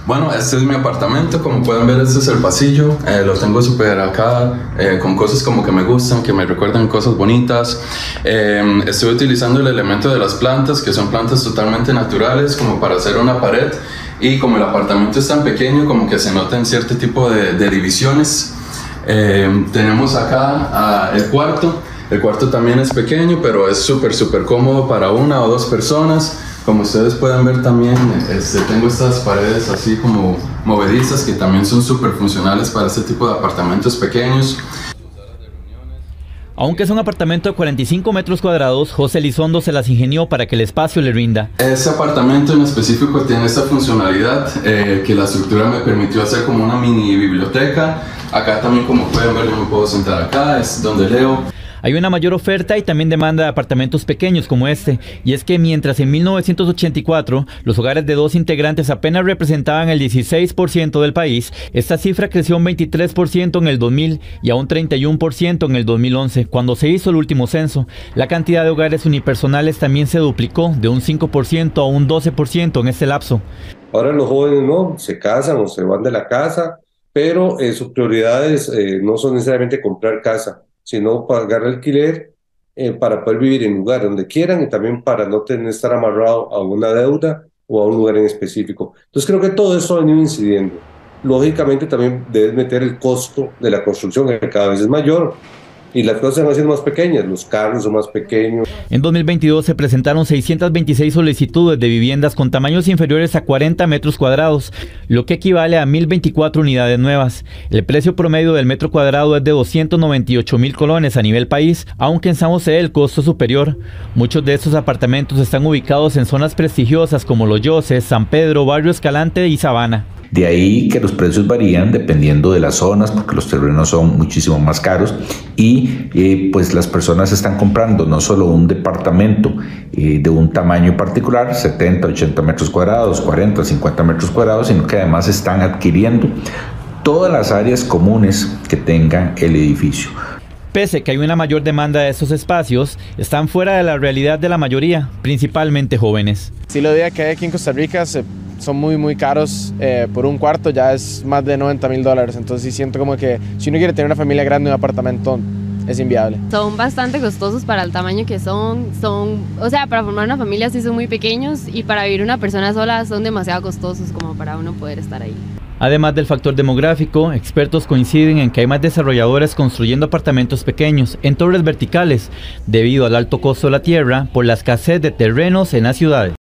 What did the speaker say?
Bueno, este es mi apartamento, como pueden ver este es el pasillo, lo tengo súper acá, con cosas como que me gustan, que me recuerdan cosas bonitas. Estoy utilizando el elemento de las plantas, que son plantas totalmente naturales, como para hacer una pared, y como el apartamento es tan pequeño, como que se notan cierto tipo de divisiones. Tenemos acá el cuarto también es pequeño, pero es súper cómodo para una o dos personas. Como ustedes pueden ver también, tengo estas paredes así como movedizas que también son súper funcionales para este tipo de apartamentos pequeños. Aunque es un apartamento de 45 metros cuadrados, José Elizondo se las ingenió para que el espacio le rinda. Este apartamento en específico tiene esta funcionalidad que la estructura me permitió hacer como una mini biblioteca. Acá también, como pueden ver, yo me puedo sentar acá, es donde leo. Hay una mayor oferta y también demanda de apartamentos pequeños como este, y es que mientras en 1984 los hogares de dos integrantes apenas representaban el 16% del país, esta cifra creció un 23% en el 2000 y a un 31% en el 2011, cuando se hizo el último censo. La cantidad de hogares unipersonales también se duplicó de un 5% a un 12% en este lapso. Ahora los jóvenes no se casan o se van de la casa, pero sus prioridades no son necesariamente comprar casa, sino pagar alquiler para poder vivir en un lugar donde quieran y también para no estar amarrado a una deuda o a un lugar en específico. Entonces creo que todo esto ha venido incidiendo. Lógicamente también debes meter el costo de la construcción, que cada vez es mayor, y las cosas se van haciendo más pequeñas, los carros son más pequeños. En 2022 se presentaron 626 solicitudes de viviendas con tamaños inferiores a 40 metros cuadrados, lo que equivale a 1.024 unidades nuevas. El precio promedio del metro cuadrado es de 298.000 colones a nivel país, aunque en San José el costo es superior. Muchos de estos apartamentos están ubicados en zonas prestigiosas como Los Yoses, San Pedro, Barrio Escalante y Sabana. De ahí que los precios varían dependiendo de las zonas, porque los terrenos son muchísimo más caros y pues las personas están comprando no solo un departamento de un tamaño particular, 70, 80 metros cuadrados, 40, 50 metros cuadrados, sino que además están adquiriendo todas las áreas comunes que tenga el edificio. Pese a que hay una mayor demanda de estos espacios, están fuera de la realidad de la mayoría, principalmente jóvenes. Sí, lo que hay aquí en Costa Rica son muy caros. Por un cuarto ya es más de $90,000, entonces sí siento como que si uno quiere tener una familia grande, un apartamento es inviable. Son bastante costosos para el tamaño que son, o sea, para formar una familia sí son muy pequeños, y para vivir una persona sola son demasiado costosos como para uno poder estar ahí. Además del factor demográfico, expertos coinciden en que hay más desarrolladores construyendo apartamentos pequeños en torres verticales, debido al alto costo de la tierra por la escasez de terrenos en las ciudades.